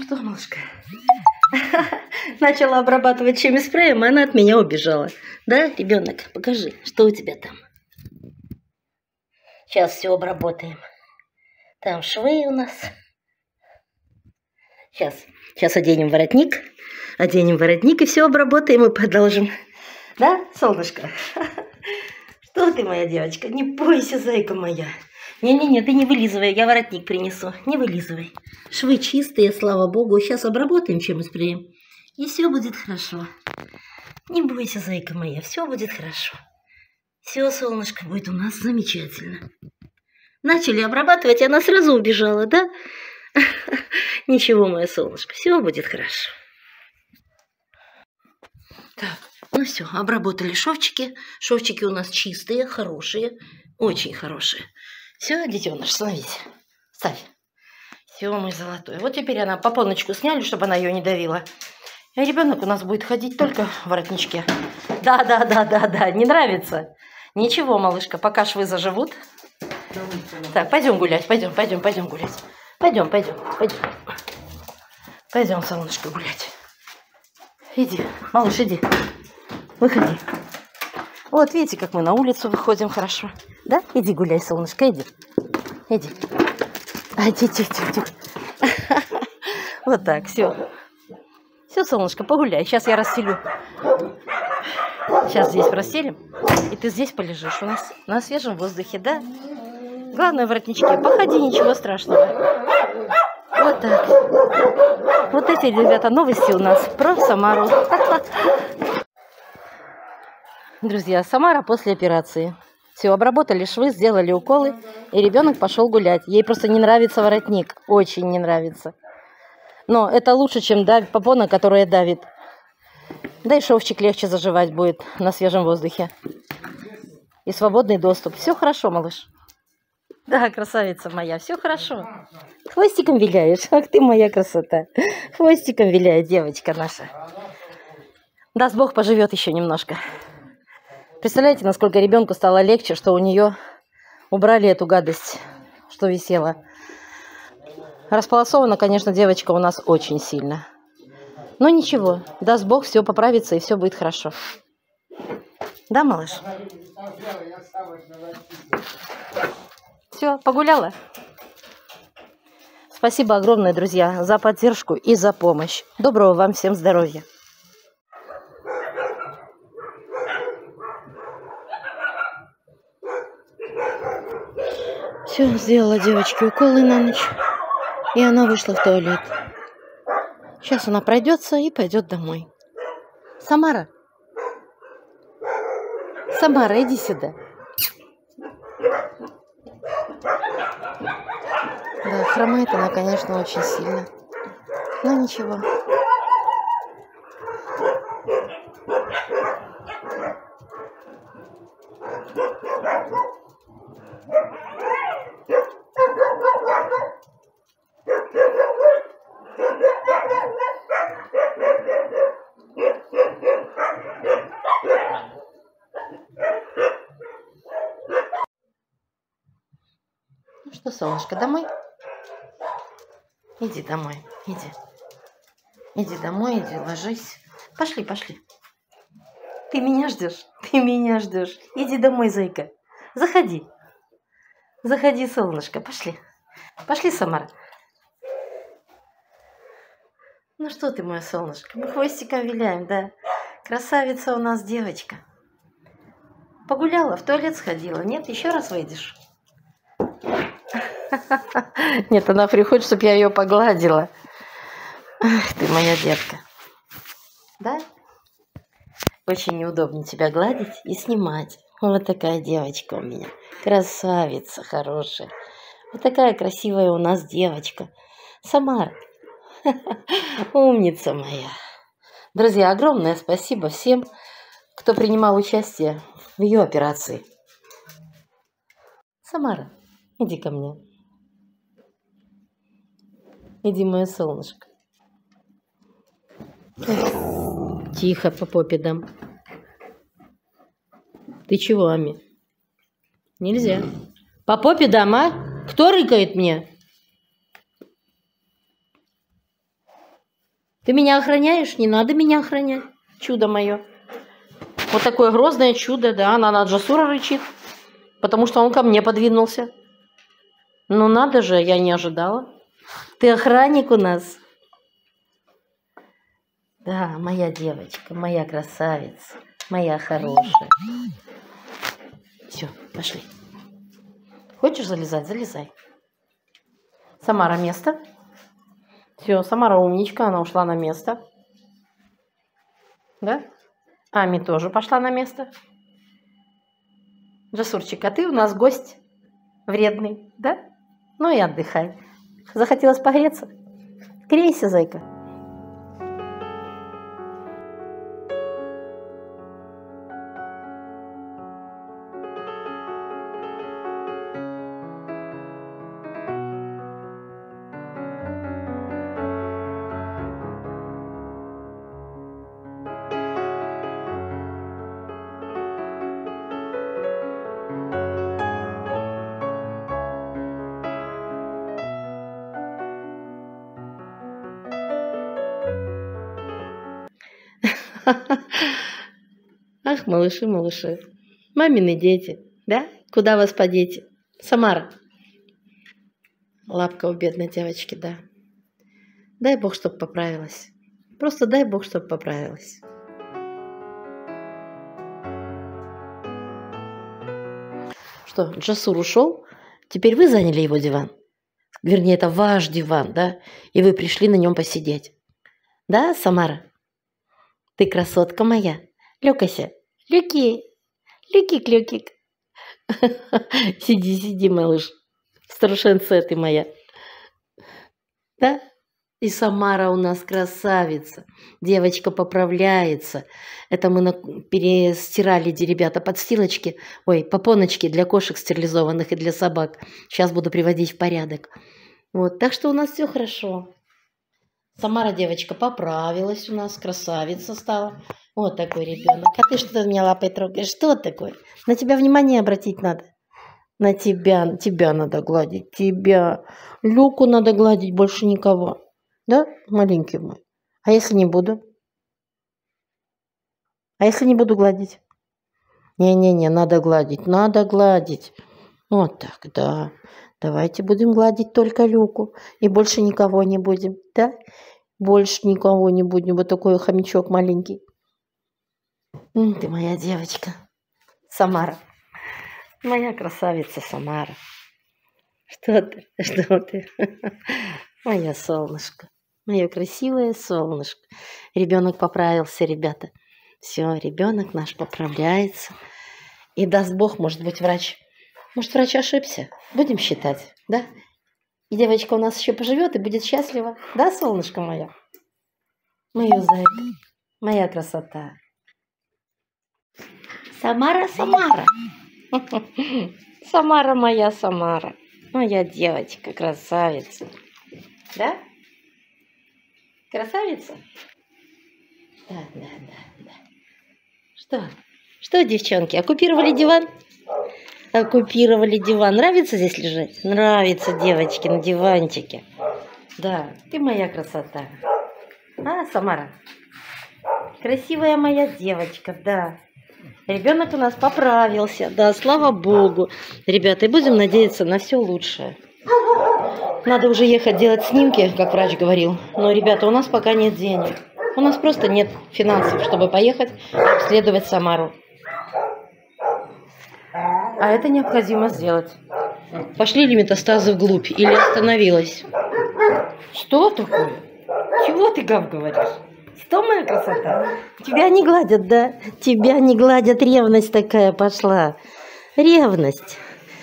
что, малышка? Начала обрабатывать чеми-спреем, а она от меня убежала. Да, ребенок? Покажи, что у тебя там. Сейчас все обработаем. Там швы у нас. Сейчас оденем воротник. Оденем воротник и все обработаем и продолжим. Да, солнышко? Что ты, моя девочка? Не бойся, зайка моя. Не-не-не, ты не вылизывай, я воротник принесу. Не вылизывай. Швы чистые, слава богу. Сейчас обработаем чеми-спреем. И все будет хорошо. Не бойся, зайка моя, все будет хорошо. Все, солнышко, будет у нас замечательно. Начали обрабатывать, она сразу убежала, да? Ничего, мое солнышко, все будет хорошо. Так, ну все, обработали шовчики. Шовчики у нас чистые, хорошие, очень хорошие. Все, детеныш, становись. Ставь. Все, мой золотой. Вот теперь она попоночку сняли, чтобы она ее не давила. И ребенок у нас будет ходить только в воротничке. Да, не нравится? Ничего, малышка, пока швы заживут. Так, пойдем гулять, пойдем гулять. Пойдем. Пойдем, солнышко, гулять. Иди, малыш, иди. Выходи. Вот, видите, как мы на улицу выходим хорошо. Да? Иди гуляй, солнышко, иди. Иди. Иди. Вот так, все. Все, солнышко, погуляй. Сейчас я расстелю. Сейчас здесь расстелим. И ты здесь полежишь. У нас на свежем воздухе, да? Главное, в воротничке. Походи, ничего страшного. Вот так. Вот эти, ребята, новости у нас про Самару. Друзья, Самара после операции. Все, обработали швы, сделали уколы, и ребенок пошел гулять. Ей просто не нравится воротник. Очень не нравится. Но это лучше, чем попона, которая давит. Да и шовчик легче заживать будет на свежем воздухе. И свободный доступ. Все хорошо, малыш. Да, красавица моя, все хорошо. Хвостиком виляешь. Ах ты моя красота. Хвостиком виляет девочка наша. Даст Бог, поживет еще немножко. Представляете, насколько ребенку стало легче, что у нее убрали эту гадость, что висела. Располосована, конечно, девочка у нас очень сильно. Но ничего, даст Бог, все поправится и все будет хорошо. Да, малыш? Все, погуляла? Спасибо огромное, друзья, за поддержку и за помощь. Доброго вам всем здоровья. Все, сделала девочке уколы на ночь. И она вышла в туалет. Сейчас она пройдется и пойдет домой. Самара. Самара, иди сюда. Да, хромает она, конечно, очень сильно. Но ничего. Ну что, солнышко, домой? Иди домой, иди. Иди домой, иди, ложись. Пошли. Ты меня ждешь? Иди домой, зайка. Заходи. Заходи, солнышко, пошли. Пошли, Самара. Ну что ты, мое солнышко, мы хвостиком виляем, да? Красавица у нас девочка. Погуляла, в туалет сходила. Нет, еще раз выйдешь. Нет, она приходит, чтобы я ее погладила. Ах ты, моя детка. Да? Очень неудобно тебя гладить и снимать. Вот такая девочка у меня. Красавица хорошая. Вот такая красивая у нас девочка. Самара. Умница моя. Друзья, огромное спасибо всем, кто принимал участие в ее операции. Самара, иди ко мне. Иди, мое солнышко. Тихо, по попе дам. Ты чего, Ами? Нельзя. По попе дам, а? Кто рыкает мне? Ты меня охраняешь? Не надо меня охранять. Чудо мое. Вот такое грозное чудо, да, она на Джасура рычит, потому что он ко мне подвинулся. Ну надо же, я не ожидала. Ты охранник у нас. Да, моя девочка, моя красавица, моя хорошая. Все, пошли. Хочешь залезать? Залезай. Самара, место. Все, Самара умничка, она ушла на место. Да? Ами тоже пошла на место. Джасурчик, а ты у нас гость вредный, да? Ну и отдыхай. Захотелось погреться? Грейся, зайка. Ах, малыши, малыши. Мамины дети, да? Куда вас подеть? Самара. Лапка у бедной девочки, да. Дай Бог, чтоб поправилась. Просто дай Бог, чтоб поправилась. Что, Джасур ушел? Теперь вы заняли его диван? Вернее, это ваш диван, да? И вы пришли на нем посидеть. Да, Самара? Ты красотка моя. Люкася. Люки. Люки-клюкик. Сиди, сиди, малыш. Старушенция ты моя. Да? И Самара у нас красавица. Девочка поправляется. Это мы перестирали, ребята, подстилочки. Ой, попоночки для кошек стерилизованных и для собак. Сейчас буду приводить в порядок. Вот, так что у нас все хорошо. Самара, девочка, поправилась у нас. Красавица стала. Вот такой ребенок. А ты что меня лапой трогаешь? Что такое? На тебя внимание обратить надо. На тебя. Тебя надо гладить. Тебя. Люку надо гладить, больше никого. Да, маленький мой? А если не буду? А если не буду гладить? Не-не-не, надо гладить, надо гладить. Вот так, да. Давайте будем гладить только Люку. И больше никого не будем, да? Больше никого не будем. Вот такой хомячок маленький. Ты моя девочка. Самара. Моя красавица Самара. Что ты? Что ты? Моя солнышко. Мое красивое солнышко. Ребенок поправился, ребята. Все, ребенок наш поправляется. И даст Бог, может быть, врач. Может, врач ошибся. Будем считать, да? И девочка у нас еще поживет и будет счастлива. Да, солнышко мое? Мою зайку. Моя красота. Самара, Самара. Самара моя, Самара. Моя девочка, красавица. Да? Красавица? Да. Что, девчонки, оккупировали диван? Оккупировали диван. Нравится здесь лежать? Нравится, девочки, на диванчике. Да, ты моя красота. А, Самара? Красивая моя девочка, да. Ребенок у нас поправился, да, слава Богу. Ребята, и будем надеяться на все лучшее. Надо уже ехать делать снимки, как врач говорил. Но, ребята, у нас пока нет денег. У нас просто нет финансов, чтобы поехать обследовать Самару. А это необходимо сделать. Пошли ли метастазы вглубь или остановилась? Что такое? Чего ты, Гав, говоришь? Что, моя красота? Тебя не гладят, да? Тебя не гладят, ревность такая пошла. Ревность.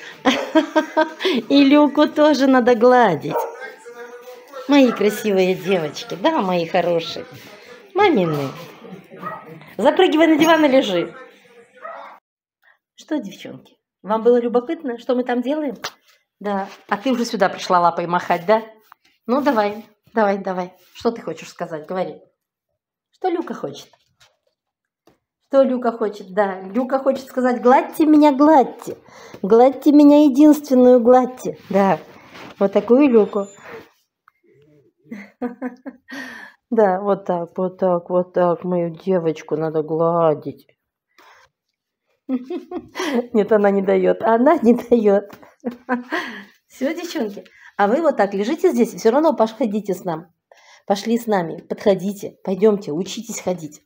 И Люку тоже надо гладить. Мои красивые девочки, да, мои хорошие. Мамины. Запрыгивай на диван и лежи. Что, девчонки, вам было любопытно, что мы там делаем? Да. А ты уже сюда пришла лапой махать, да? Ну, давай. Что ты хочешь сказать? Говори. Что Люка хочет? Что Люка хочет? Да, Люка хочет сказать: гладьте меня, гладьте. Гладьте меня, единственную гладьте. Да, вот такую Люку. Да, вот так, вот так, вот так. Мою девочку надо гладить. Нет, она не дает. Она не дает. Все, девчонки. А вы вот так лежите здесь, все равно походите с нами. Пошли с нами, подходите, пойдемте, учитесь ходить.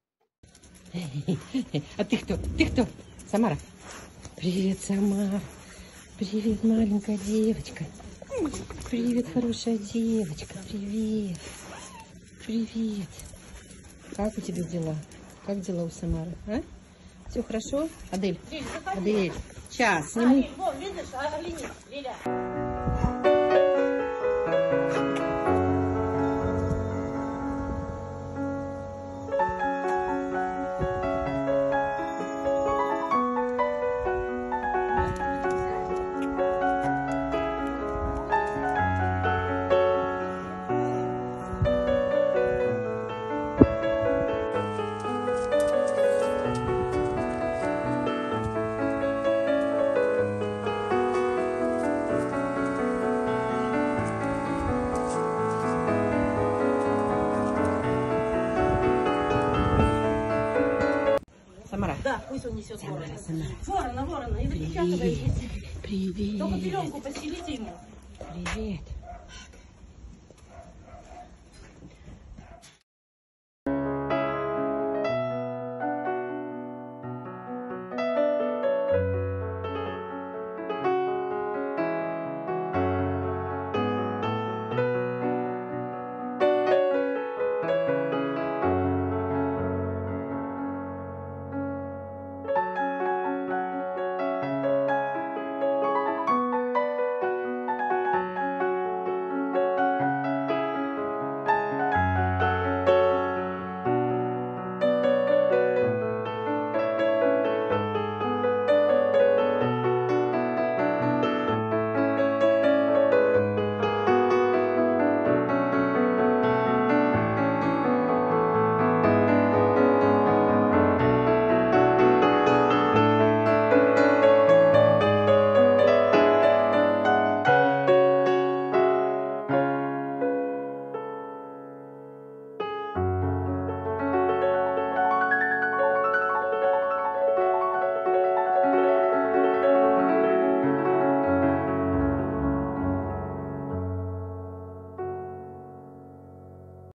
А ты кто? Ты кто? Самара. Привет, Самара. Привет, маленькая девочка. Привет, хорошая девочка. Привет. Привет. Как у тебя дела? Как дела у Самары? А? Все хорошо? Адель? Адель, сейчас сниму. Вон, видишь, оглянись, Лиля. Самара. Да, пусть он несет ворона. Ворона, ворона. И привет. Привет. Только пеленку постелите ему. Привет.